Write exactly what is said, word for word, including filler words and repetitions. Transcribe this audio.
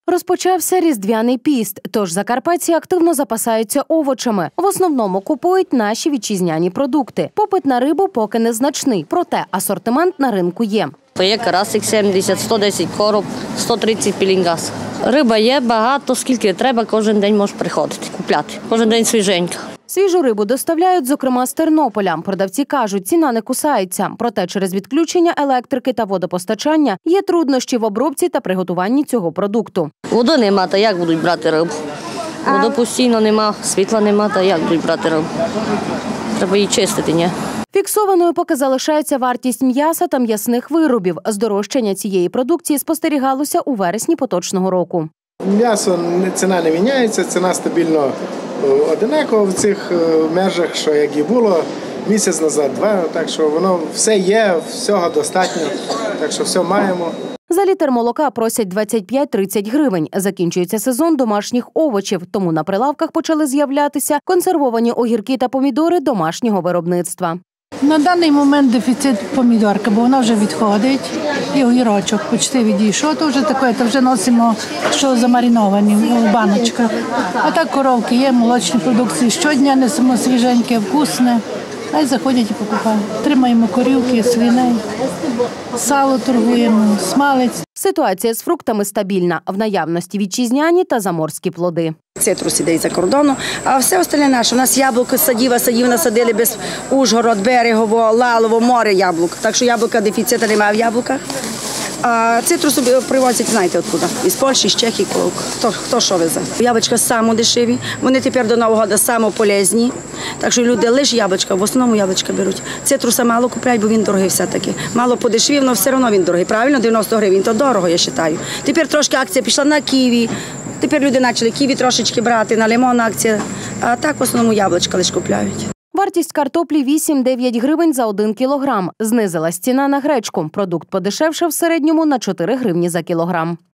Розпочався Різдвяний піст, тож закарпатці активно запасаються овочами. В основному купують наші вітчизняні продукти. Попит на рибу поки незначний, проте асортимент на ринку є. Є карасик сімдесят, сто десять короб, сто тридцять пілінгас. Риба є багато, скільки треба, кожен день можеш приходити, купляти. Кожен день свіженька. Свіжу рибу доставляють, зокрема, з Тернополя. Продавці кажуть, ціна не кусається. Проте через відключення електрики та водопостачання є труднощі в обробці та приготуванні цього продукту. Води нема, та як будуть брати рибу? Води постійно нема, світла нема, та як будуть брати рибу? Треба її чистити, ні? Фіксованою поки залишається вартість м'яса та м'ясних виробів. Здорожчання цієї продукції спостерігалося у вересні поточного року. М'ясо, ціна не міняється, ціна стабільно одинакова в цих межах, що як і було місяць назад, два. Так що воно все є, всього достатньо, так що все маємо. За літр молока просять двадцять п'ять - тридцять гривень. Закінчується сезон домашніх овочів, тому на прилавках почали з'являтися консервовані огірки та помідори домашнього виробництва. На даний момент дефіцит помідорки, бо вона вже відходить, і огірочок почти відійшов, то вже таке, то вже носимо, що замариновані в баночках. А так коровки є, молочні продукції щодня несемо свіженьке, вкусне, а й заходять і покупають. Тримаємо корівки, свиней, сало торгуємо, смалець. Ситуація з фруктами стабільна, в наявності вітчизняні та заморські плоди. Цитрус іде із-за кордону, а все остальне наше. У нас яблуко садів, а садів насадили без Ужгород, Берегово, Лалово, море яблук. Так що яблука дефіциту немає в яблуках. А цитрус привозять, знаєте, откуда? Із Польщі, з Чехії, хто, хто що везе. Яблучка само дешеві, вони тепер до Нового року само полезні. Так що люди лише яблучка, в основному яблучка беруть. Цитруса мало купляють, бо він дорогий все-таки. Мало подешевів, але все одно він дорогий. Правильно, дев'яносто гривень, то дорого, я вважаю. Тепер трошки акція пішла на ківі. Тепер люди почали ківі трошечки брати, на лимон акція. А так в основному яблучка лише купляють. Вартість картоплі вісім - дев'ять гривень за один кілограм. Знизилась ціна на гречку. Продукт подешевшав в середньому на чотири гривні за кілограм.